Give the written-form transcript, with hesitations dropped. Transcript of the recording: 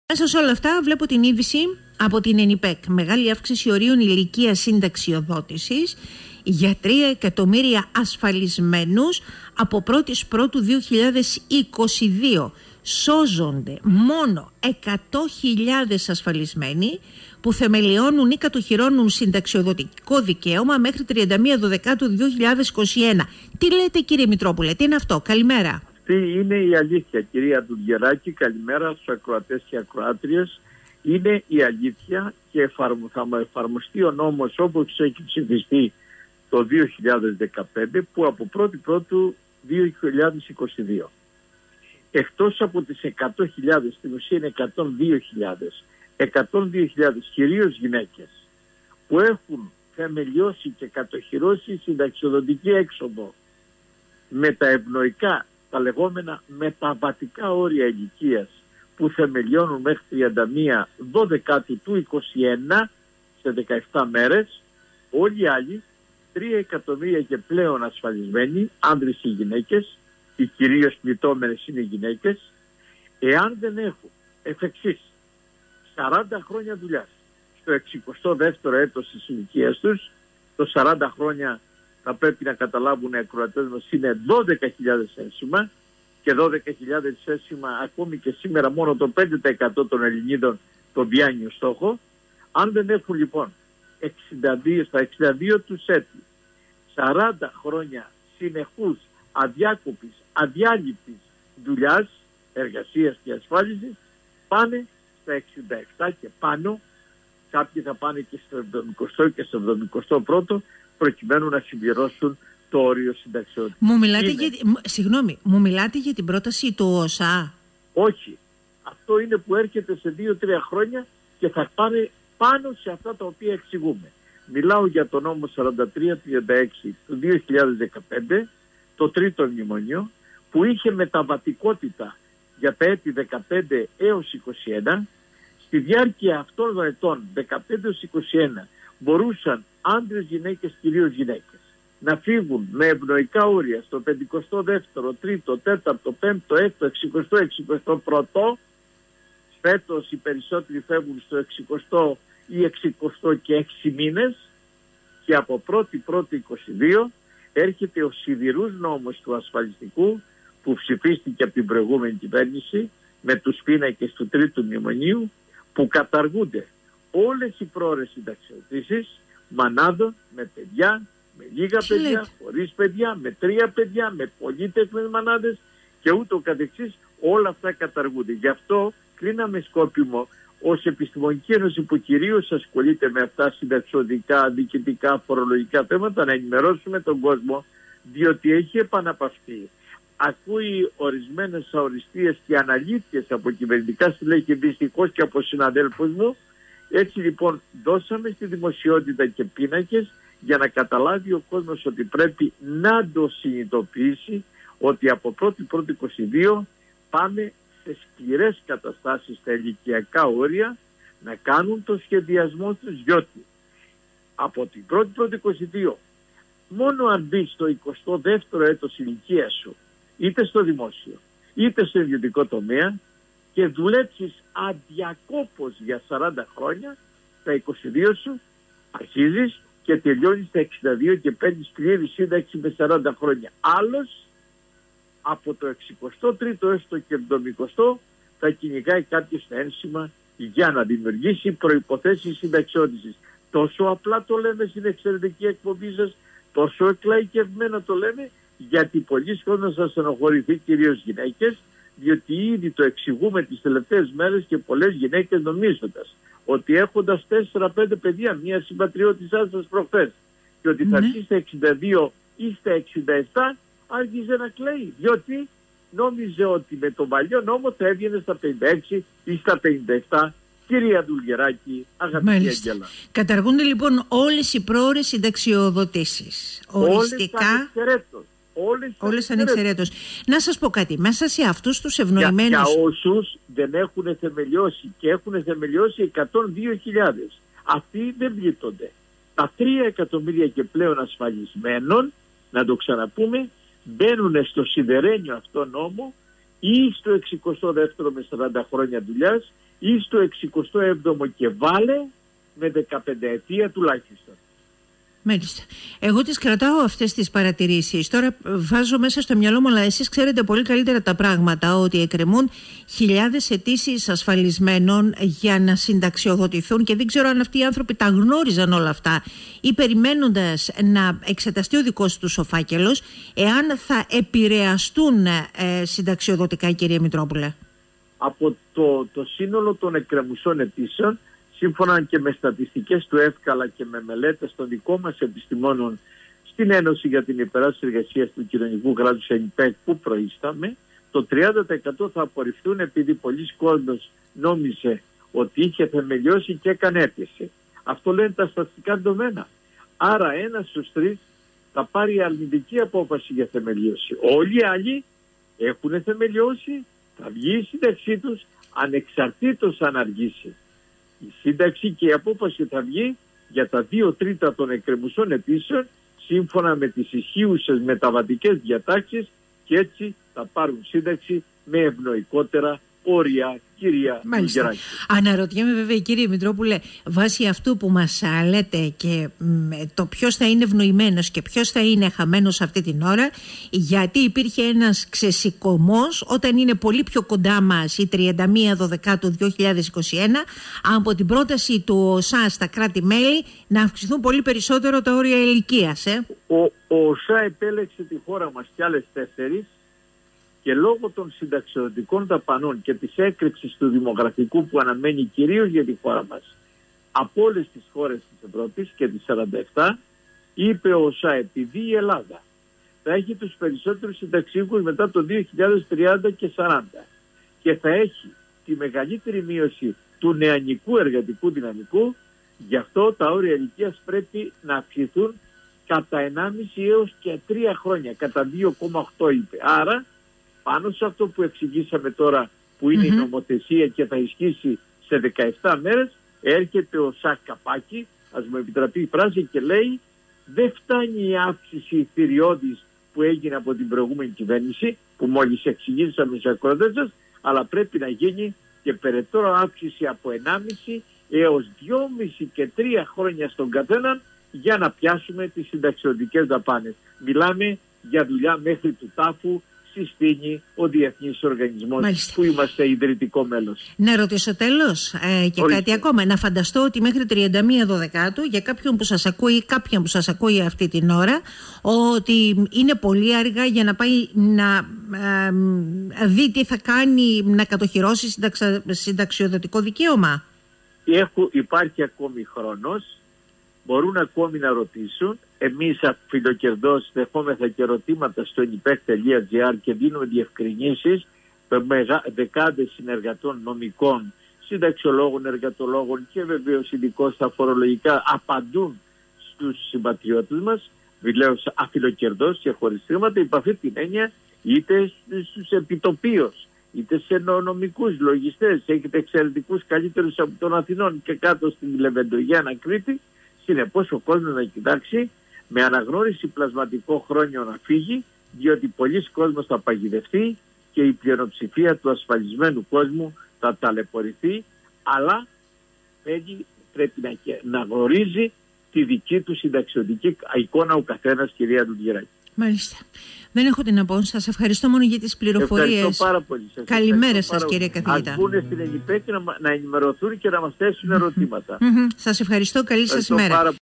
Μέσα σε όλα αυτά βλέπω την είδηση από την ΕΝΙΠΕΚ. Μεγάλη αύξηση ορίων ηλικίας συνταξιοδότησης για 3 εκατομμύρια ασφαλισμένους από 1η Πρώτου 2022. Σώζονται μόνο 100.000 ασφαλισμένοι που θεμελιώνουν ή κατοχυρώνουν συνταξιοδοτικό δικαίωμα μέχρι 31 Δεκάτου 2021. Τι λέτε, κύριε Μητρόπουλε, τι είναι αυτό? Καλημέρα. Αυτή είναι η αλήθεια, κυρία Ντουλγεράκη. Καλημέρα στους ακροατές και ακροάτριες. Είναι η αλήθεια και θα εφαρμοστεί ο νόμος όπως έχει ψηφιστεί το 2015, που από 1η Πρώτου 2022. Εκτός από τις 100.000, στην ουσία είναι 102.000 κυρίως γυναίκες που έχουν θεμελιώσει και κατοχυρώσει συνταξιοδοτική έξοδο με τα ευνοϊκά, τα λεγόμενα μεταβατικά όρια ηλικίας που θεμελιώνουν μέχρι 31 Δεκάτου του 2021 σε 17 μέρες, όλοι οι άλλοι 3 εκατομμύρια και πλέον ασφαλισμένοι, άνδρες ή γυναίκες, οι κυρίως πληττόμενες είναι οι γυναίκες, εάν δεν έχουν εφ' εξής 40 χρόνια δουλειάς στο 62ο έτος της ηλικίας τους, το 40 χρόνια θα πρέπει να καταλάβουν οι ακροατές μας είναι 12.000 έσημα, και 12.000 έσημα ακόμη και σήμερα μόνο το 5% των Ελληνίδων τον πιάνει ο στόχο. Αν δεν έχουν λοιπόν 62 τους έτη 40 χρόνια συνεχούς αδιάκοπης, αδιάλειπτης δουλειάς, εργασίας και ασφάλισης, πάνε στα 67 και πάνω. Κάποιοι θα πάνε και στο 70 και στο 71ο προκειμένου να συμπληρώσουν το όριο συνταξιότητας. Μου μιλάτε για την πρόταση του ΟΣΑ? Όχι. Αυτό είναι που έρχεται σε 2-3 χρόνια και θα πάνε πάνω σε αυτά τα οποία εξηγούμε. Μιλάω για το νόμο 4336 του 2015, το τρίτο μνημόνιο, που είχε μεταβατικότητα για τα έτη 15 έως 21. Στη διάρκεια αυτών των ετών 15 έως 21 μπορούσαν άντρες, γυναίκες, κυρίως γυναίκες, να φύγουν με ευνοϊκά όρια στο 52ο, 3ο, 4ο, 5ο, 6ο, 60ο, 61ο. Φέτος οι περισσότεροι φεύγουν στο 60ο ή 60ο και 6 μήνες, και από 1η Πρώτη 22 έρχεται ο σιδηρούς νόμος του ασφαλιστικού που ψηφίστηκε από την προηγούμενη κυβέρνηση με τους πίνακες του τρίτου μνημονίου, που καταργούνται όλες οι πρόορες συνταξιοδοτήσεις μανάδων με παιδιά, με λίγα παιδιά, χωρίς παιδιά, με 3 παιδιά, με πολύτεκνες μανάδες και ούτω καθεξής. Όλα αυτά καταργούνται. Γι' αυτό κρίναμε σκόπιμο ως Επιστημονική Ένωση που κυρίως ασχολείται με αυτά συνταξιοδοτικά, διοικητικά, φορολογικά θέματα, να ενημερώσουμε τον κόσμο, διότι έχει επαναπαυθεί. Ακούει ορισμένες αοριστείες και αναλύτες από κυβερνητικά στελέχη, δυστυχώς και από συναδέλφους μου. Έτσι λοιπόν δώσαμε στη δημοσιότητα και πίνακες για να καταλάβει ο κόσμος ότι πρέπει να το συνειδητοποιήσει ότι από 1η Πρώτη 22 πάμε σε σκληρές καταστάσεις στα ηλικιακά όρια, να κάνουν το σχεδιασμό τους, διότι από την 1η Πρώτη 22 μόνο αν μπει στο 22ο έτος ηλικίας σου, είτε στο δημόσιο είτε στο ιδιωτικό τομέα, και δουλέψεις αδιακόπως για 40 χρόνια, στα 22 σου αρχίζεις και τελειώνεις στα 62 και παίρνεις πλήρη σύνταξη με 40 χρόνια. Άλλος από το 63ο έως το 70ο θα κυνηγάει κάποιος τα ένσημα για να δημιουργήσει προϋποθέσεις συνταξιόδησης. Τόσο απλά το λέμε στην εξαιρετική εκπομπή σας, τόσο εκλαϊκευμένα το λέμε, γιατί πολλοί κόσμος θα στενοχωρηθεί, κυρίως γυναίκες, διότι ήδη το εξηγούμε τις τελευταίες μέρες και πολλές γυναίκες νομίζοντας ότι έχοντας 4-5 παιδιά, μία συμπατριώτησά σας προχθές, και ότι θα έρθει στα 62 ή στα 67, άρχιζε να κλαίει, διότι νόμιζε ότι με τον παλιό νόμο θα έβγαινε στα 56 ή στα 57. Κυρία Ντουλγεράκη, αγαπητή Αγγέλα. Καταργούνται λοιπόν όλες οι πρόορες συνταξιοδοτήσεις. Οριστικά. Όλες ανεξαιρέτως. Να σας πω κάτι, μέσα σε αυτούς τους ευνοημένους... Για όσους δεν έχουν θεμελιώσει, και έχουν θεμελιώσει 102.000, αυτοί δεν πλήττονται. Τα 3 εκατομμύρια και πλέον ασφαλισμένων, να το ξαναπούμε, μπαίνουν στο σιδερένιο αυτό νόμο ή στο 62ο με 40 χρόνια δουλειάς ή στο 67ο και βάλε με 15 ετία τουλάχιστον. Μάλιστα. Εγώ τις κρατάω αυτές τις παρατηρήσεις. Τώρα βάζω μέσα στο μυαλό μου, αλλά εσείς ξέρετε πολύ καλύτερα τα πράγματα, ότι εκκρεμούν χιλιάδες αιτήσεις ασφαλισμένων για να συνταξιοδοτηθούν και δεν ξέρω αν αυτοί οι άνθρωποι τα γνώριζαν όλα αυτά ή περιμένοντας να εξεταστεί ο δικός τους ο φάκελος, εάν θα επηρεαστούν συνταξιοδοτικά, κυρία Μητρόπουλε. Από το σύνολο των εκκρεμουσών αιτήσεων, σύμφωνα και με στατιστικές του ΕΦΚΑ και με μελέτες των δικών μας επιστημόνων στην Ένωση για την Υπεράσπιση Εργασίας του Κοινωνικού Κράτους ΕΝΙΠΕΚ που προείσταμε, το 30% θα απορριφθούν επειδή πολλοί κόσμος νόμιζε ότι είχε θεμελιώσει και έκανε αίτηση. Αυτό λένε τα στατιστικά δεδομένα. Άρα 1 στους 3 θα πάρει αρνητική απόφαση για θεμελίωση. Όλοι οι άλλοι έχουν θεμελιώσει, θα βγει η σύνταξή τους ανεξαρτήτως αν αργήσει η σύνταξη, και η απόφαση θα βγει για τα 2/3 των εκκρεμουσών αιτήσεων σύμφωνα με τις ισχύουσες μεταβατικές διατάξεις, και έτσι θα πάρουν σύνταξη με ευνοϊκότερα όρια, κυρία Γεράκη. Αναρωτιέμαι βέβαια, κύριε Μητρόπουλε, βάσει αυτού που μας λέτε και το ποιος θα είναι ευνοημένος και ποιος θα είναι χαμένος αυτή την ώρα, γιατί υπήρχε ένας ξεσηκωμός όταν είναι πολύ πιο κοντά μας η 31 Δεκάτου 2021 από την πρόταση του ΟΣΑ στα κράτη-μέλη να αυξηθούν πολύ περισσότερο τα όρια ηλικίας. Ο ΟΣΑ επέλεξε τη χώρα μας κι άλλες 4, και λόγω των συνταξιοδοτικών δαπανών και της έκρηξης του δημογραφικού που αναμένει κυρίως για τη χώρα μας από όλες τις χώρες της Ευρώπης και τις 47, είπε ο ΩΣΑ, επειδή η Ελλάδα θα έχει τους περισσότερους συνταξιούχους μετά το 2030 και 40 και θα έχει τη μεγαλύτερη μείωση του νεανικού εργατικού δυναμικού, γι' αυτό τα όρια ηλικίας πρέπει να αυξηθούν κατά 1,5 έως και 3 χρόνια, κατά 2,8 είπε. Άρα πάνω σε αυτό που εξηγήσαμε τώρα, που είναι η νομοθεσία και θα ισχύσει σε 17 μέρες, έρχεται ο Σακαπάκη, ας μου επιτραπεί η φράση, και λέει δεν φτάνει η αύξηση θηριώδης που έγινε από την προηγούμενη κυβέρνηση, που μόλις εξηγήσαμε σε ακροατές σας, αλλά πρέπει να γίνει και περαιτέρω αύξηση από 1,5 έως 2,5 και 3 χρόνια στον καθέναν για να πιάσουμε τις συνταξιωτικές δαπάνες. Μιλάμε για δουλειά μέχρι του τάφου, συστήνει ο Διεθνής Οργανισμός. Μάλιστα. Που είμαστε ιδρυτικό μέλος. Να ρωτήσω τέλος και κάτι ακόμα. Να φανταστώ ότι μέχρι 31 Δεκάτου, για κάποιον που σας ακούει ή κάποιον που σας ακούει αυτή την ώρα, ότι είναι πολύ αργά για να πάει να δει τι θα κάνει, να κατοχυρώσει συνταξιοδοτικό δικαίωμα. Υπάρχει ακόμη χρόνος. Μπορούν ακόμη να ρωτήσουν. Εμείς Φιλοκερδός δεχόμεθα και ερωτήματα στο enipec.gr και δίνουμε διευκρινήσεις με δεκάδες συνεργατών νομικών, συνταξιολόγων, εργατολόγων και βεβαίως ειδικώς στα φορολογικά απαντούν στους συμπατριώτες μας. Μιλάω αφιλοκερδός και χωρίς χρήματα, υπ' αυτή την έννοια, είτε στους επιτοπίους, είτε σε νομικούς λογιστές. Έχετε εξαιρετικούς καλύτερους από των Αθηνών και κάτω στην Λεβεντογιάννα Κρήτη. Συνεπώς ο κόσμος να κοιτάξει με αναγνώριση πλασματικό χρόνιο να φύγει, διότι πολλοί κόσμος θα παγιδευτεί και η πλειοψηφία του ασφαλισμένου κόσμου θα ταλαιπωρηθεί, αλλά πρέπει να γνωρίζει τη δική του συνταξιωτική εικόνα ο καθένας, κυρία Λουγεράκη. Μάλιστα. Δεν έχω τι να πω. Σας ευχαριστώ μόνο για τις πληροφορίες. Ευχαριστώ πάρα πολύ. Καλημέρα σας, κύριε καθηγητά. Ας μπουν στην ΕΝΙΠΕΚ να ενημερωθούν και να μας θέσουν ερωτήματα. Σας ευχαριστώ. Καλή σας μέρα.